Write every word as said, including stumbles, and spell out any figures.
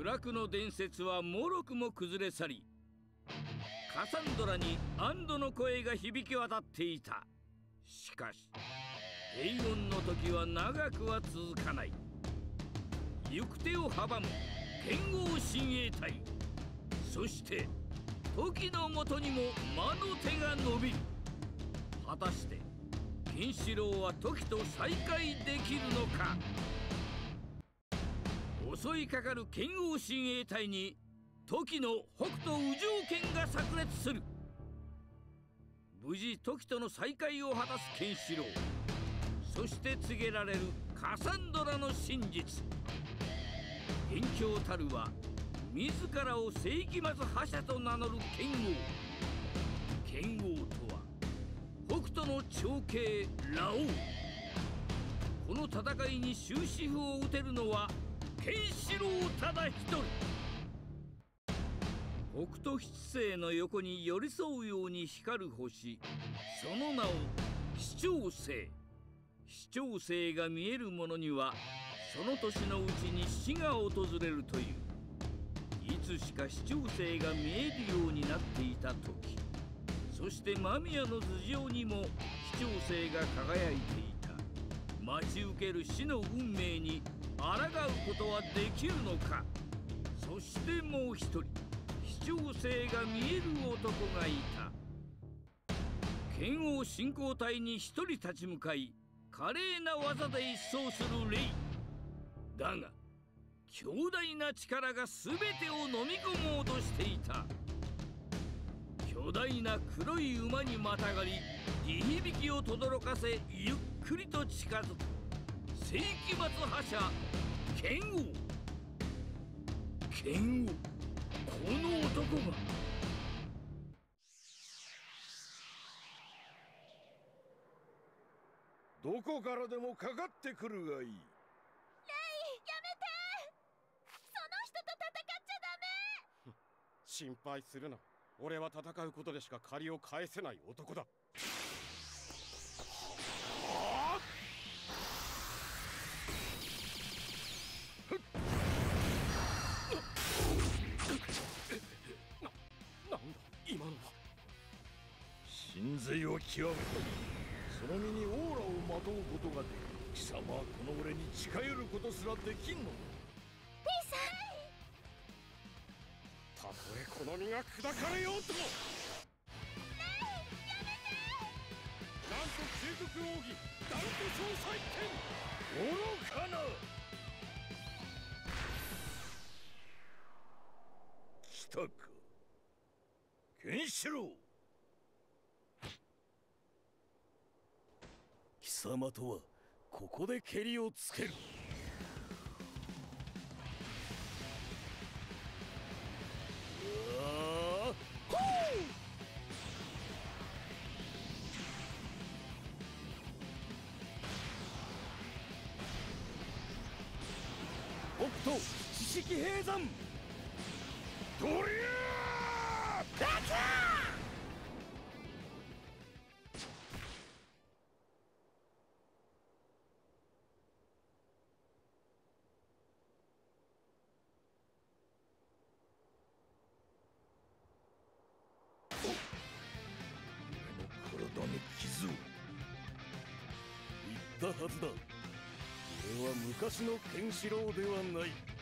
部落の伝説はもろくも崩れ去り、カサンドラに安堵の声が響き渡っていた。しかし平穏の時は長くは続かない。行く手を阻む剣豪親衛隊、そして時のもとにも魔の手が伸びる。果たしてケンシロウは時と再会できるのか。襲いかかる剣豪親衛隊に時の北斗右上剣が炸裂する。無事時との再会を果たすケンシロウ、そして告げられるカサンドラの真実。元凶たるは自らを世紀末覇者と名乗る剣豪。剣豪とは北斗の長兄ラオウ。この戦いに終止符を打てるのはケンシロウただ一人。北斗七星の横に寄り添うように光る星、その名を四長星。四長星が見える者にはその年のうちに死が訪れるという。いつしか四長星が見えるようになっていた時、そして間宮の頭上にも四長星が輝いていた。待ち受ける死の運命に抗うことはできるのか。そしてもう一人四長星が見える男がいた。剣王信仰隊に一人立ち向かい、華麗な技で一掃するレイ。だが強大な力が全てを飲み込もうとしていた。巨大な黒い馬にまたがり、地響きを轟かせゆっくりと近づく世紀末覇者剣王。剣王、この男が。 どこからでもかかってくるがいい。レイ、やめて。 その人と戦っちゃダメ。 心配するな。俺は戦うことでしか借りを返せない男だ。な、なんだ今のは。 神髄を極めたり、その身にオーラをまとうことができる。貴様はこの俺に近寄ることすらできんのだ。 たとえこの身が砕かれようとも。なんと究極奥義ダント小祭剣。 愚かな。来たかケンシロウ。貴様とはここでケリをつける。北斗知識閉山ドリューダカ俺の体の傷を。言ったはずだ。俺は昔のケンシロウではない。